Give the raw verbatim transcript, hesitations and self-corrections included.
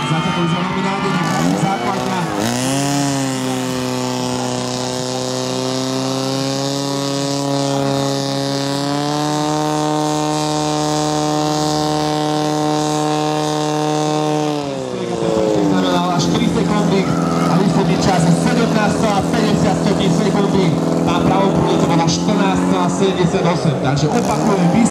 za takou zelenou nádhernou základňa. štyri sekundy a výsledný čas sedemnásť celá päťdesiat sekundy. Má pravú pruhu to má štrnásť celá sedemdesiatosem, takže opakujem.